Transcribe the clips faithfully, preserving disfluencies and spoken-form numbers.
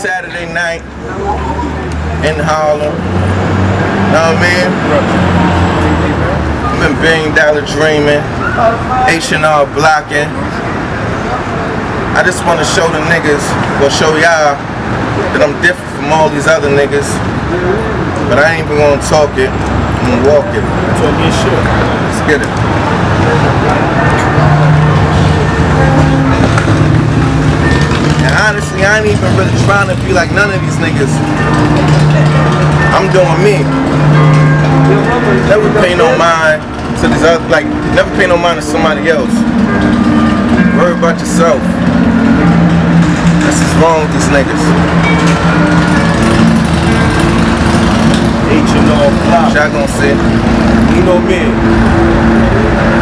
Saturday night in Harlem. Know what I mean? I'm in Billion Dollar Dreaming, H and R blocking. I just want to show the niggas, well show y'all, that I'm different from all these other niggas. But I ain't even gonna talk it, I'm gonna walk it. Talk your shit. Let's get it. And honestly, I ain't even really trying to be like none of these niggas. I'm doing me. Never pay no mind to these other, like, never pay no mind to somebody else. Worry about yourself. This is wrong with these niggas. H and R block. Y'all gonna see. You know me.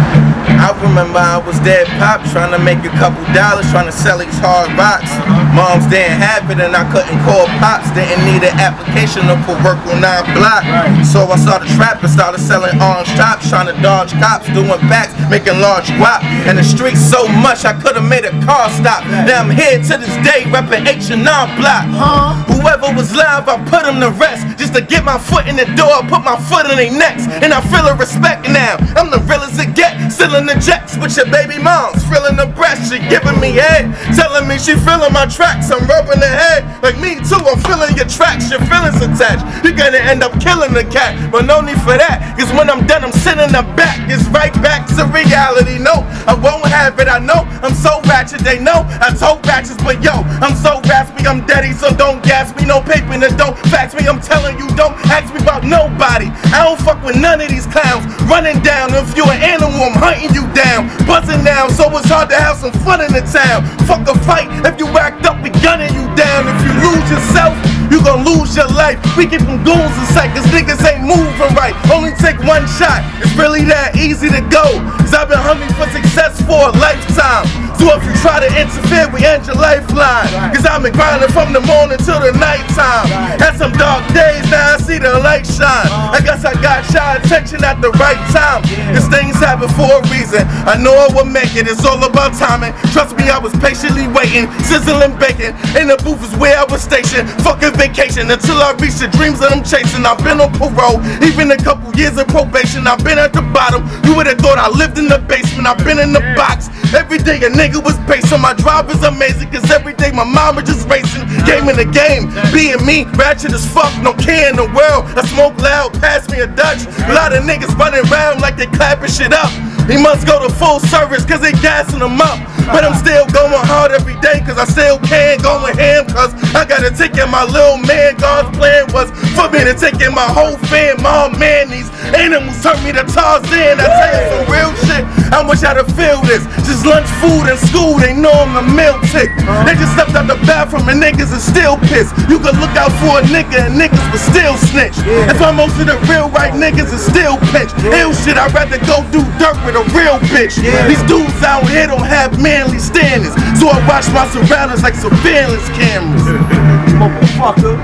I remember I was dead pop trying to make a couple dollars trying to sell these hard rocks. Moms didn't have it and I couldn't call pops. Didn't need an application to put work on nine block. So I started trapping, started selling orange tops, trying to dodge cops, doing backs, making large guap. And the streets so much I could have made a car stop. Now I'm here to this day repping H and R block. Whoever was live, I put them to rest just to get my foot in the door, put my foot in their necks. And I feel a respect now. I'm the real as it get, still in the jets with your baby moms, feeling the breast, she giving me head, telling me she feeling my tracks, I'm rubbing her head, like me too, I'm feeling your tracks, your feelings attached, you're gonna end up killing the cat, but no need for that, cause when I'm done, I'm sitting the back, it's right back to reality, no, I won't have it, I know, I'm so ratchet, they know, I told ratchets, but yo, I'm so raspy, I'm daddy, so don't gas me, no paper in the don't fax me, I'm telling you, don't ask me about nobody, I don't fuck with none of these clowns, running down, if you an animal, I'm hunting you down, buzzing now, so it's hard to have some fun in the town. Fuck a fight if you act up, we gunning you down. If you lose yourself, you gon' lose your life. We keep them goons in sight, cause niggas ain't moving right. Only take one shot, it's really that easy to go. Cause I've been hungry for success for a lifetime. So if you try to interfere, we end your lifeline. Cause I've been grinding from the morning till the nighttime. Had some dark days, now I see the light shine. I guess I got y'all attention at the right time. Cause things happen for a reason. I know I will make it, it's all about timing. Trust me, I was patiently waiting, sizzling bacon. In the booth is where I was stationed. Fucking vacation until I reach the dreams that I'm chasing. I've been on parole, even a couple years of probation. I've been at the bottom, you would've thought I lived in the basement. I've been in the box, every day a nigga was based on my drive is amazing. Cause every day my mama just racing, game in the game. Being me, ratchet as fuck, no care in the world. I smoke loud, pass me a Dutch. A lot of niggas running around like they clapping shit up. He must go to full service cause they gassing him up. But I'm still going hard every day cause I still can't go with him. Cause I gotta take in my little man. God's plan was for me to take in my whole fam. My man, these animals turn me to Tarzan. I tell you some real shit, I wish I'd have feel this. Just lunch, food, and school, they know I'm a meal tick. They just stepped out the bathroom and niggas are still pissed. You could look out for a nigga and niggas will still snitch. That's why most of the real right niggas are still pitch. Ill shit, I'd rather go do dirt with a real bitch. These dudes out here don't have manly standards, so I watch my surroundings like surveillance cameras. Motherfucker.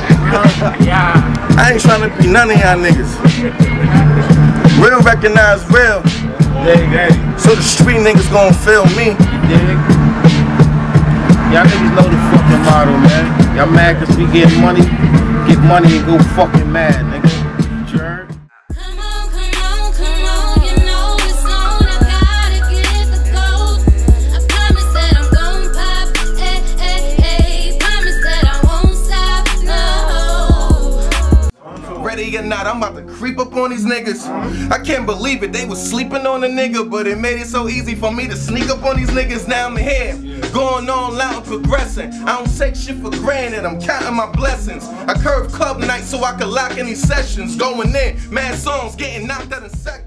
I ain't trying to be none of y'all niggas. Real recognize real. So the street niggas gon' feel me. Y'all niggas know the fucking motto, man. Y'all mad cause we get money, get money and go fucking mad, nigga. Or not, I'm about to creep up on these niggas. I can't believe it, they was sleeping on a nigga, but it made it so easy for me to sneak up on these niggas. Now I'm here, going on loud and progressing. I don't take shit for granted, I'm counting my blessings. I curve club nights so I can lock in these sessions. Going in, mad songs getting knocked out in seconds.